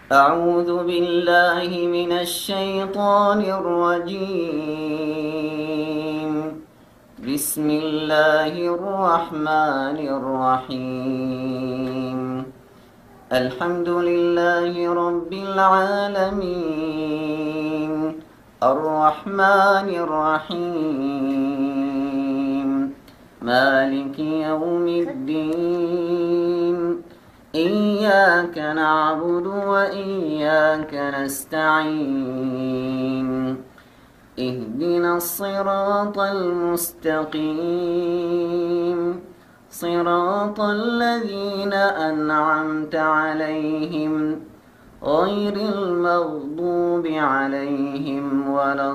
أعوذ بالله من الشيطان الرجيم. بسم الله الرحمن الرحيم. الحمد لله رب العالمين، الرحمن الرحيم، مالك يوم الدين. إياك نعبد وإياك نستعين. اهدنا الصراط المستقيم، صراط الذين أنعمت عليهم غير المغضوب عليهم ولا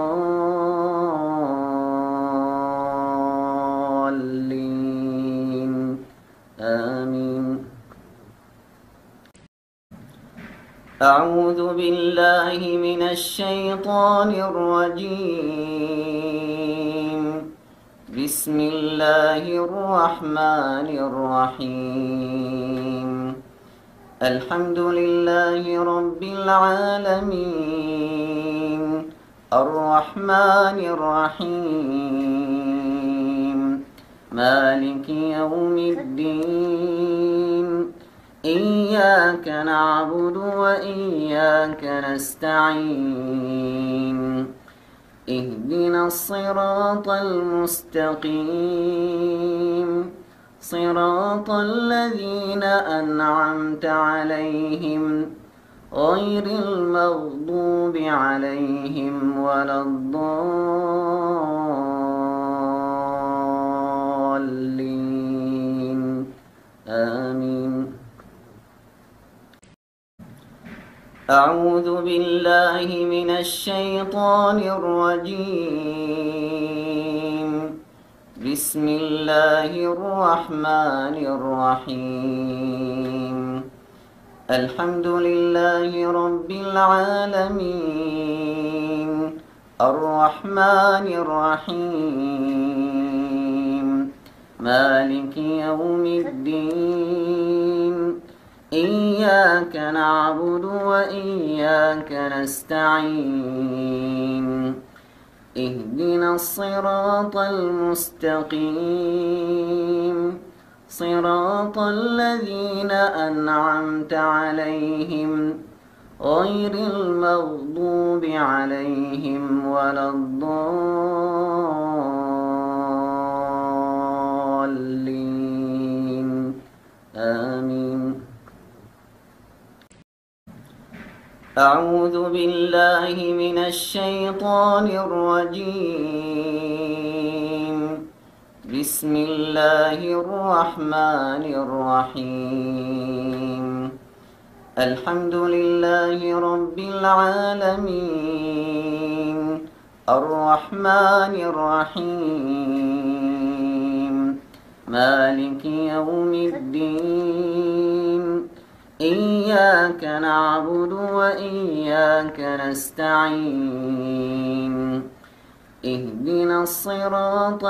الضالين. آمين. أعوذ بالله من الشيطان الرجيم. بسم الله الرحمن الرحيم. الحمد لله رب العالمين، الرحمن الرحيم، مالك يوم الدين. إياك نعبد وإياك نستعين. اهدنا الصراط المستقيم، صراط الذين أنعمت عليهم غير المغضوب عليهم ولا الضالين. آمين. أعوذ بالله من الشيطان الرجيم. بسم الله الرحمن الرحيم. الحمد لله رب العالمين، الرحمن الرحيم، مالك يوم الدين. إياك نعبد وإياك نستعين. اهدنا الصراط المستقيم، صراط الذين أنعمت عليهم غير المغضوب عليهم ولا الضالين. آمين. أعوذ بالله من الشيطان الرجيم. بسم الله الرحمن الرحيم. الحمد لله رب العالمين، الرحمن الرحيم، مالك يوم الدين. إياك نعبد وإياك نستعين. اهدنا الصراط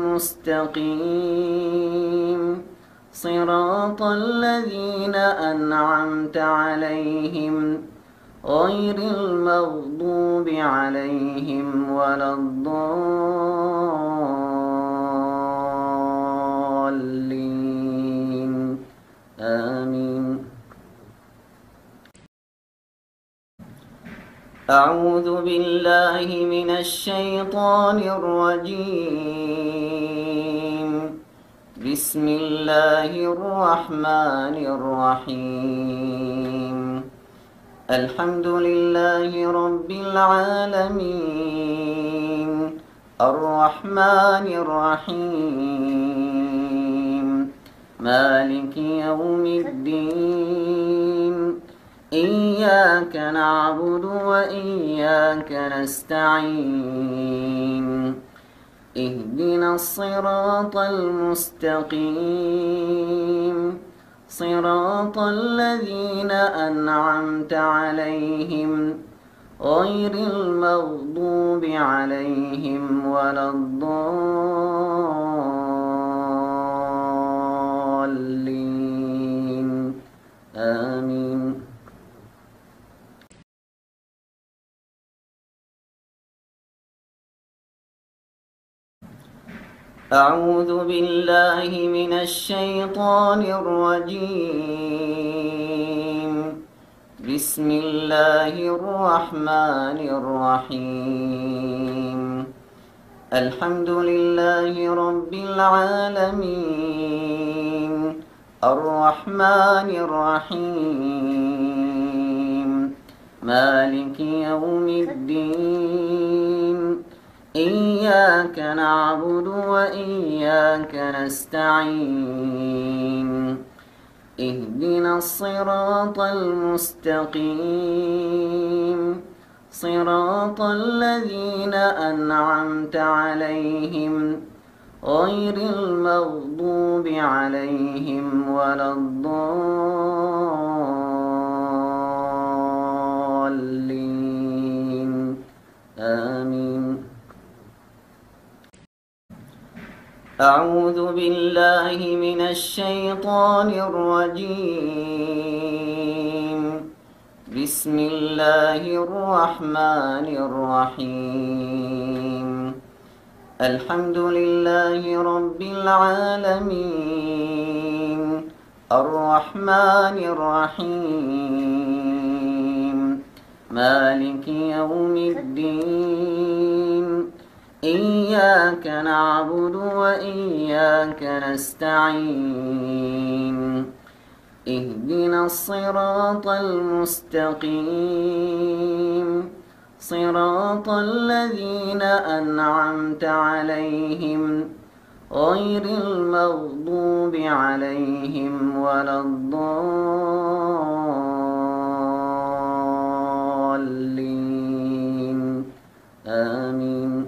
المستقيم، صراط الذين أنعمت عليهم غير المغضوب عليهم ولا الضالين. آمين. أعوذ بالله من الشيطان الرجيم. بسم الله الرحمن الرحيم. الحمد لله رب العالمين، الرحمن الرحيم، مالك يوم الدين. إياك نعبد وإياك نستعين. اهدنا الصراط المستقيم، صراط الذين أنعمت عليهم غير المغضوب عليهم ولا الضالين. أعوذ بالله من الشيطان الرجيم. بسم الله الرحمن الرحيم. الحمد لله رب العالمين، الرحمن الرحيم، مالك يوم الدين. إياك نعبد وإياك نستعين. اهدنا الصراط المستقيم، صراط الذين أنعمت عليهم غير المغضوب عليهم ولا الضالين. آمين. أعوذ بالله من الشيطان الرجيم. بسم الله الرحمن الرحيم. الحمد لله رب العالمين الرحمن الرحيم مالك يوم الدين إياك نعبد وإياك نستعين اهدنا الصراط المستقيم صراط الذين أنعمت عليهم غير المغضوب عليهم ولا الضالين آمين. أعوذ بالله من الشيطان الرجيم. بسم الله الرحمن الرحيم. الحمد لله رب العالمين الرحمن الرحيم مالك يوم الدين إياك نعبد وإياك نستعين اهدنا الصراط المستقيم صراط الذين أنعمت عليهم غير المغضوب عليهم ولا الضالين آمين.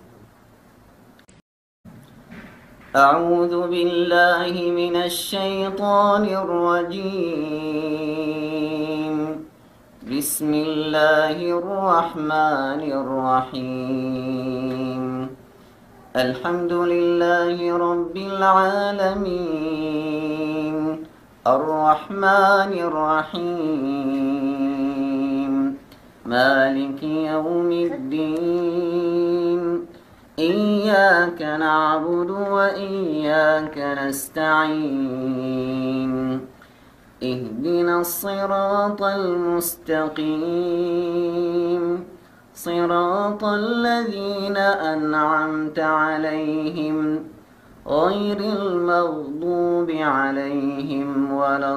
أعوذ بالله من الشيطان الرجيم. بسم الله الرحمن الرحيم. الحمد لله رب العالمين الرحمن الرحيم مالك يوم الدين إياك نعبد وإياك نستعين اهدنا الصراط المستقيم صراط الذين أنعمت عليهم غير المغضوب عليهم ولا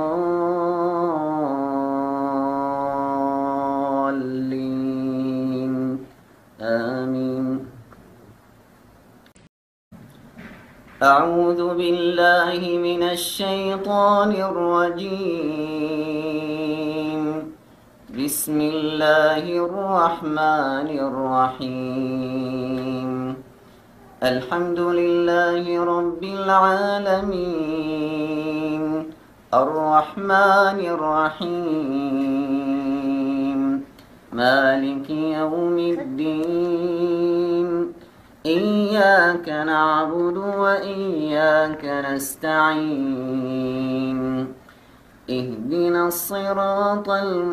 الضالين آمين. أعوذ بالله من الشيطان الرجيم. بسم الله الرحمن الرحيم. الحمد لله رب العالمين الرحمن الرحيم مالك يوم الدين إياك نعبد وإياك نستعين اهدنا الصراط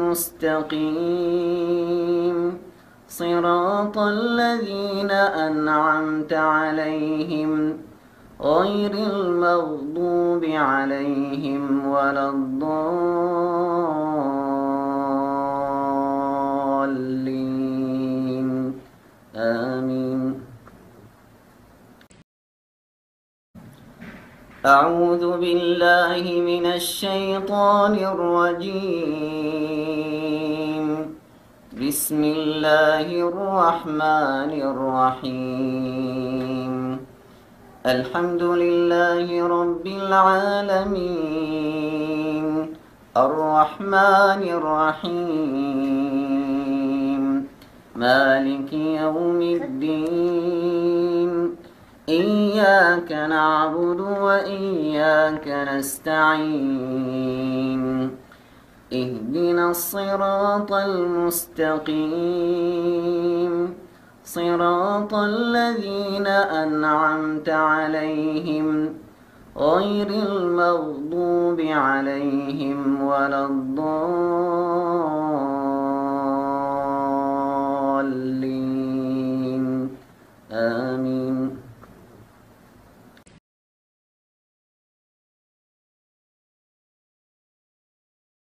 المستقيم صراط الذين أنعمت عليهم غير المغضوب عليهم ولا الضالين آمين. أعوذ بالله من الشيطان الرجيم. بسم الله الرحمن الرحيم. الحمد لله رب العالمين الرحمن الرحيم مالك يوم الدين إياك نعبد وإياك نستعين اهدنا الصراط المستقيم صراط الذين أنعمت عليهم غير المغضوب عليهم ولا الضالين